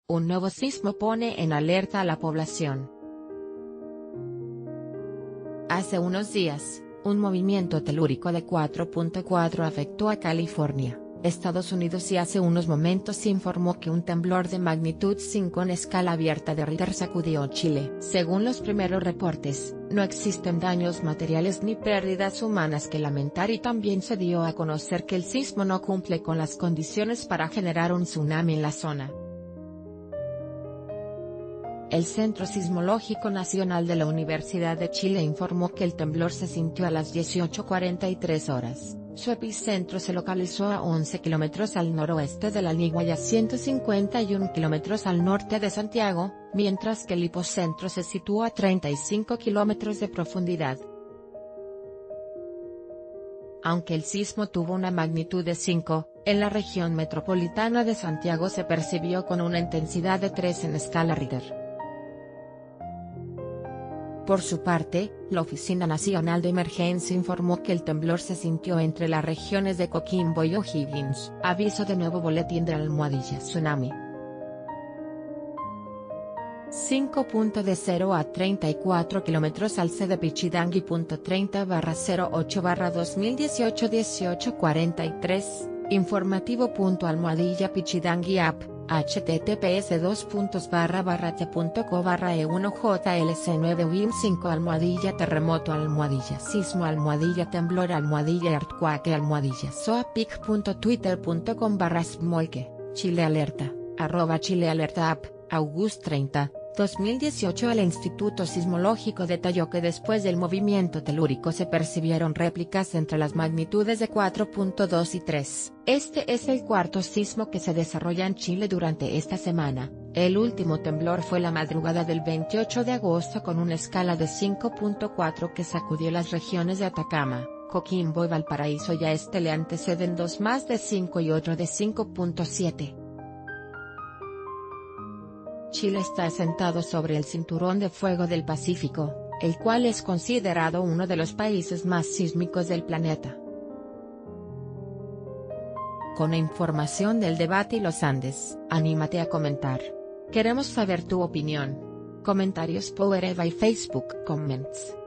Un nuevo sismo pone en alerta a la población. Hace unos días, un movimiento telúrico de 4.4 afectó a California, Estados Unidos, y hace unos momentos se informó que un temblor de magnitud 5 en escala abierta de Richter sacudió Chile. Según los primeros reportes, no existen daños materiales ni pérdidas humanas que lamentar, y también se dio a conocer que el sismo no cumple con las condiciones para generar un tsunami en la zona. El Centro Sismológico Nacional de la Universidad de Chile informó que el temblor se sintió a las 18:43 horas. Su epicentro se localizó a 11 kilómetros al noroeste de La Ligua y a 151 kilómetros al norte de Santiago, mientras que el hipocentro se situó a 35 kilómetros de profundidad. Aunque el sismo tuvo una magnitud de 5, en la región metropolitana de Santiago se percibió con una intensidad de 3 en escala Richter. Por su parte, la Oficina Nacional de Emergencia informó que el temblor se sintió entre las regiones de Coquimbo y O'Higgins. Aviso de nuevo boletín de Almohadilla Tsunami. 5.0 a 34 kilómetros al C de Pichidangui. 30/08/2018 18:43, informativo. Pichidangui app, https://t.co/e1jlc9win5 _terremoto _sismo _temblor _earthquake _soapic.twitter.com/smolke, Chile Alerta, @Chile Alerta app, August 30, 2018. El Instituto Sismológico detalló que después del movimiento telúrico se percibieron réplicas entre las magnitudes de 4.2 y 3. Este es el cuarto sismo que se desarrolla en Chile durante esta semana. El último temblor fue la madrugada del 28 de agosto con una escala de 5.4 que sacudió las regiones de Atacama, Coquimbo y Valparaíso, y a este le anteceden dos más de 5 y otro de 5.7. Chile está asentado sobre el Cinturón de Fuego del Pacífico, el cual es considerado uno de los países más sísmicos del planeta. Con la información del debate y los Andes, anímate a comentar. Queremos saber tu opinión. Comentarios por Eva y Facebook Comments.